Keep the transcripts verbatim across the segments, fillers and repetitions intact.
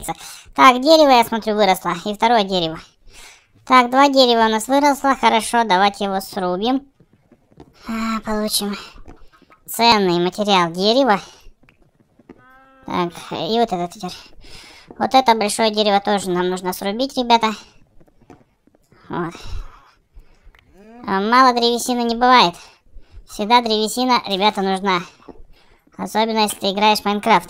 Так, дерево, я смотрю, выросло. И второе дерево. Так, два дерева у нас выросло. Хорошо, давайте его срубим. А, получим ценный материал дерева. Так, и вот это теперь. Вот это большое дерево тоже нам нужно срубить, ребята. Вот. А мало древесины не бывает. Всегда древесина, ребята, нужна. Особенно, если ты играешь в Майнкрафт.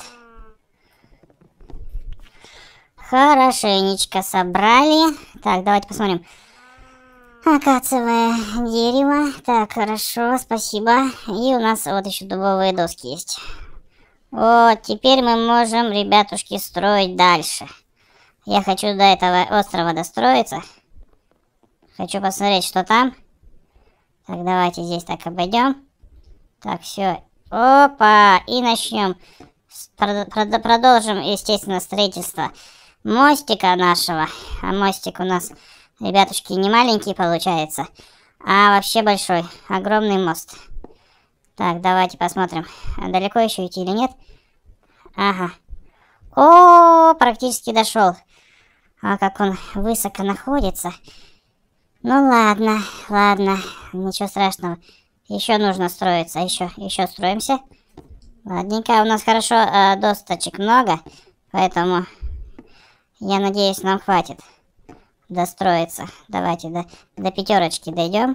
Хорошенечко собрали. Так, давайте посмотрим. Акациевое дерево. Так, хорошо, спасибо. И у нас вот еще дубовые доски есть. Вот, теперь мы можем, ребятушки, строить дальше. Я хочу до этого острова достроиться. Хочу посмотреть, что там. Так, давайте здесь так обойдем. Так, все. Опа! И начнем. Продолжим, естественно, строительство мостика нашего. А мостик у нас, ребятушки, не маленький получается, а вообще большой. Огромный мост. Так, давайте посмотрим, далеко еще идти или нет. Ага. О, практически дошел. А как он высоко находится. Ну ладно, ладно, ничего страшного. Еще нужно строиться, еще, еще строимся. Ладненько, у нас хорошо э, досточек много, поэтому я надеюсь, нам хватит достроиться. Давайте до, до пятерочки дойдем.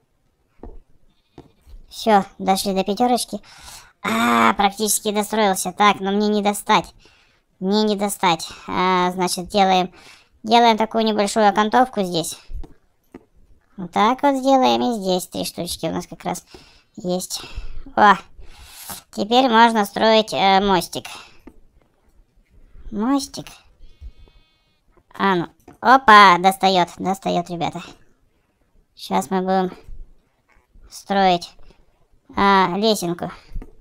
Все, дошли до пятерочки. А, практически достроился. Так, но мне не достать. Мне не достать. А, значит, делаем, делаем такую небольшую окантовку здесь. Вот так вот сделаем. И здесь три штучки у нас как раз есть. О, теперь можно строить э, мостик. Мостик. А ну, опа, достает, достает, ребята. Сейчас мы будем строить а, лесенку.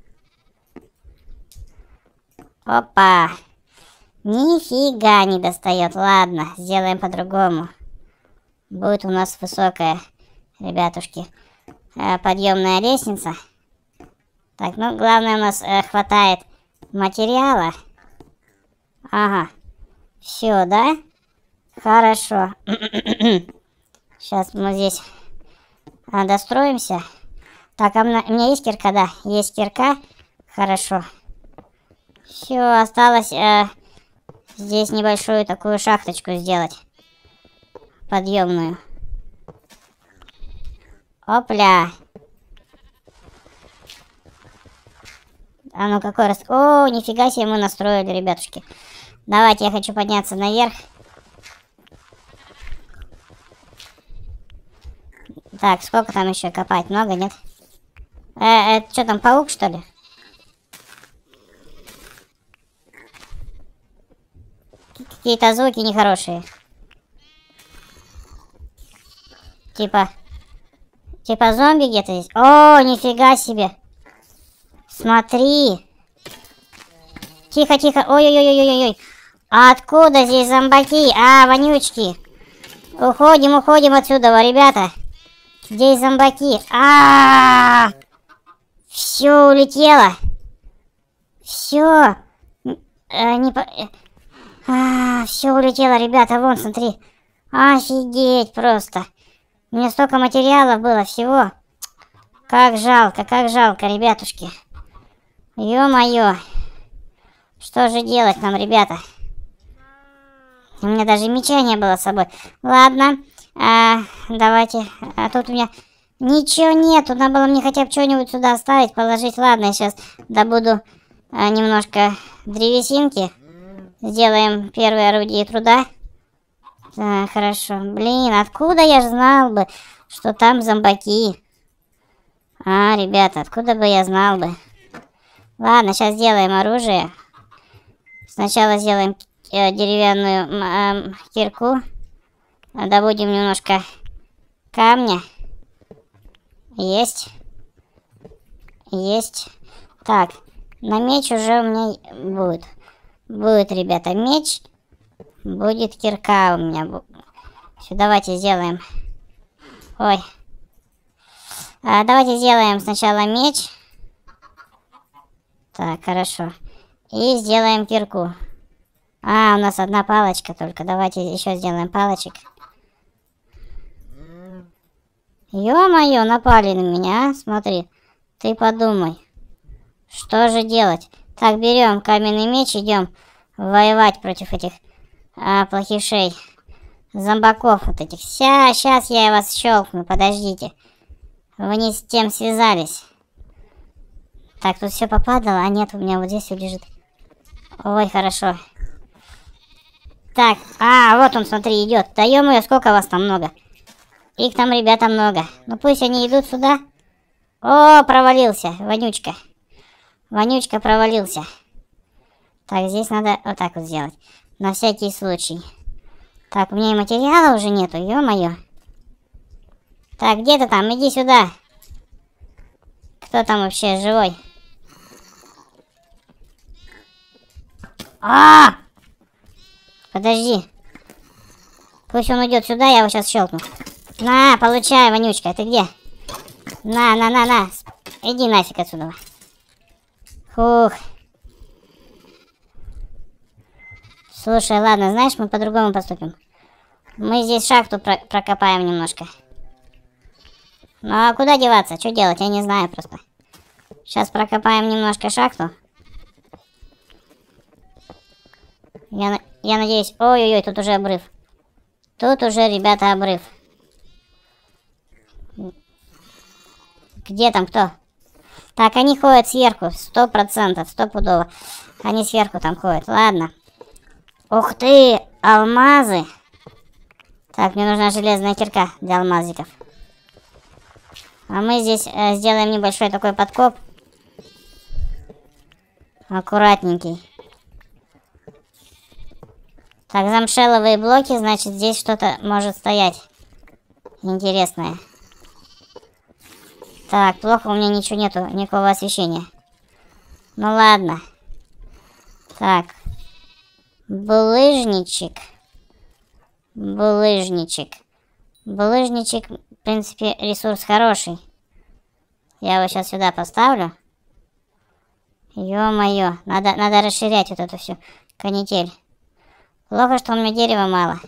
Опа. Нифига не достает. Ладно, сделаем по-другому. Будет у нас высокая, ребятушки, подъемная лестница. Так, ну главное, у нас э, хватает материала. Ага. Все, да? Хорошо. Сейчас мы здесь а, достроимся. Так, а у меня есть кирка? Да, есть кирка. Хорошо. Все, осталось э, здесь небольшую такую шахточку сделать. Подъемную. Опля. А ну какой раз... О, нифига себе мы настроили, ребятушки. Давайте, я хочу подняться наверх. Так, сколько там еще копать? Много, нет? Э, это что там, паук, что ли? Какие-то звуки нехорошие. Типа... Типа зомби где-то здесь. О, нифига себе. Смотри. Тихо, тихо. Ой-ой-ой-ой-ой-ой. А откуда здесь зомбаки? А, вонючки. Уходим, уходим отсюда, ребята. Здесь зомбаки. А, -а, -а, -а! Все улетело. Все. А, не по... а, все улетело, ребята. Вон, смотри. Офигеть просто. У меня столько материалов было всего. Как жалко, как жалко, ребятушки. Ё-моё. Что же делать нам, ребята? У меня даже меча не было с собой. Ладно. А, давайте. А тут у меня ничего нету. Надо было мне хотя бы что-нибудь сюда оставить, положить. Ладно, я сейчас добуду а, немножко древесинки. Сделаем первое орудие труда. Так, хорошо. Блин, откуда я ж знал бы, что там зомбаки? А, ребята, откуда бы я знал бы? Ладно, сейчас сделаем оружие. Сначала сделаем э, деревянную э, кирку. Добудем немножко камня. Есть. Есть. Так, на меч уже у меня будет. Будет, ребята, меч. Будет кирка у меня. Все, давайте сделаем. Ой. А, давайте сделаем сначала меч. Так, хорошо. И сделаем кирку. А, у нас одна палочка только. Давайте еще сделаем палочек. Ё-моё, напали на меня, а? Смотри. Ты подумай. Что же делать? Так, берем каменный меч, идем воевать против этих а, плохишей. Зомбаков вот этих. Ща, сейчас я вас щелкну, подождите. Вы не с тем связались. Так, тут все попадало, а нет, у меня вот здесь все лежит. Ой, хорошо. Так, а, вот он, смотри, идет. Да ё-моё, сколько вас там много. Их там, ребята, много. Ну пусть они идут сюда. О, провалился, вонючка. Вонючка провалился. Так, здесь надо вот так вот сделать. На всякий случай. Так, у меня и материала уже нету, ё-моё. Так, где ты там? Иди сюда. Кто там вообще живой? А! Подожди. Пусть он уйдет сюда, я его сейчас щелкну. На, получай, вонючка, ты где? На, на, на, на. Иди нафиг отсюда. Фух. Слушай, ладно, знаешь, мы по-другому поступим. Мы здесь шахту про прокопаем немножко. Ну а куда деваться? Что делать? Я не знаю просто. Сейчас прокопаем немножко шахту. Я, я надеюсь... Ой-ой-ой, тут уже обрыв. Тут уже, ребята, обрыв. Где там кто? Так, они ходят сверху. Сто процентов, стопудово. Они сверху там ходят. Ладно. Ух ты! Алмазы! Так, мне нужна железная кирка для алмазиков. А мы здесь э, сделаем небольшой такой подкоп. Аккуратненький. Так, замшеловые блоки, значит, здесь что-то может стоять интересное. Так, плохо, у меня ничего нету, никакого освещения. Ну ладно. Так. Булыжничек. Булыжничек. Булыжничек, в принципе, ресурс хороший. Я его сейчас сюда поставлю. Ё-моё, надо, надо расширять вот эту всю канитель. Плохо, что у меня дерева мало.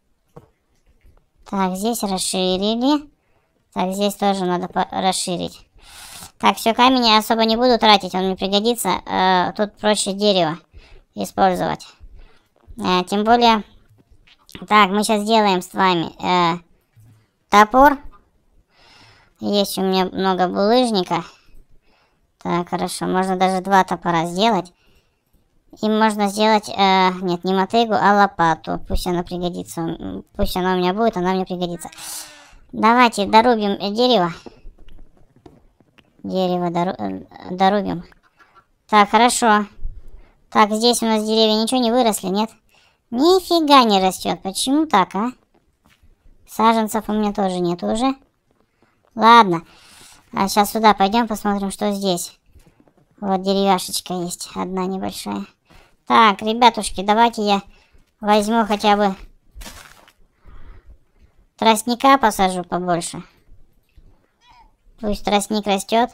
Так, здесь расширили. Так, здесь тоже надо расширить. Так, все, камень я особо не буду тратить, он мне пригодится. Э, тут проще дерево использовать. Э, тем более... Так, мы сейчас сделаем с вами э, топор. Есть у меня много булыжника. Так, хорошо, можно даже два топора сделать. И можно сделать, э, нет, не мотыгу, а лопату. Пусть она пригодится. Пусть она у меня будет, она мне пригодится. Давайте дорубим дерево. Дерево дору, э, дорубим. Так, хорошо. Так, здесь у нас деревья ничего не выросли, нет? Нифига не растет. Почему так, а? Саженцев у меня тоже нет уже. Ладно. А сейчас сюда пойдем, посмотрим, что здесь. Вот деревяшечка есть. Одна небольшая. Так, ребятушки, давайте я возьму хотя бы тростника посажу побольше. Пусть тростник растет.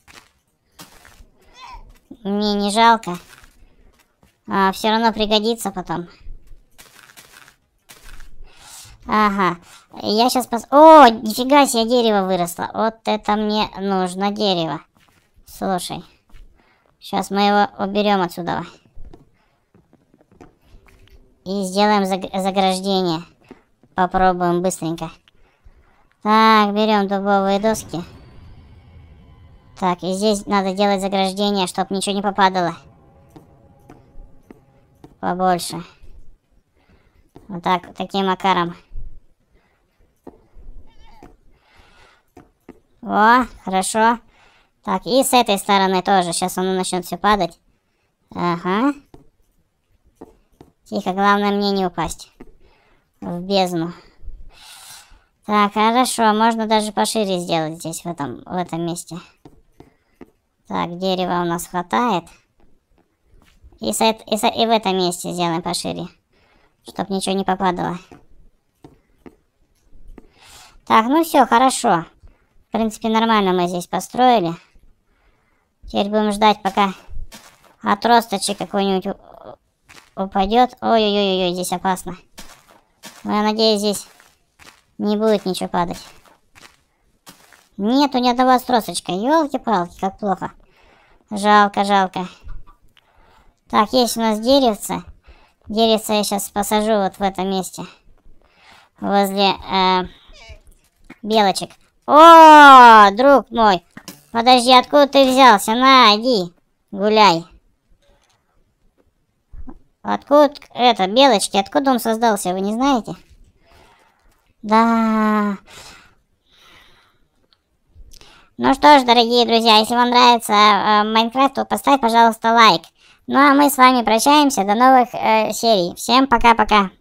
Мне не жалко. А, все равно пригодится потом. Ага. Я сейчас пос... О, нифига себе, дерево выросло. Вот это мне нужно дерево. Слушай. Сейчас мы его уберем отсюда. И сделаем заграждение. Попробуем быстренько. Так, берем дубовые доски. Так, и здесь надо делать заграждение, чтобы ничего не попадало. Побольше. Вот так, таким макаром. О, хорошо. Так, и с этой стороны тоже. Сейчас оно начнет все падать. Ага. Тихо, главное мне не упасть в бездну. Так, хорошо. Можно даже пошире сделать здесь, в этом, в этом месте. Так, дерева у нас хватает. И, с, и, с, и в этом месте сделаем пошире. Чтоб ничего не попадало. Так, ну все, хорошо. В принципе, нормально мы здесь построили. Теперь будем ждать, пока отросточек какой-нибудь упадет. Ой-ой-ой, здесь опасно. Но я надеюсь, здесь не будет ничего падать. Нету ни одного стросочка. Ёлки-палки, как плохо. Жалко, жалко. Так, есть у нас деревце. Деревце я сейчас посажу вот в этом месте. Возле э, белочек. О, друг мой. Подожди, откуда ты взялся? На, иди, гуляй. Откуда это, белочки, откуда он создался, вы не знаете? Да. Ну что ж, дорогие друзья, если вам нравится э, Майнкрафт, то поставь, пожалуйста, лайк. Ну а мы с вами прощаемся, до новых э, серий. Всем пока-пока.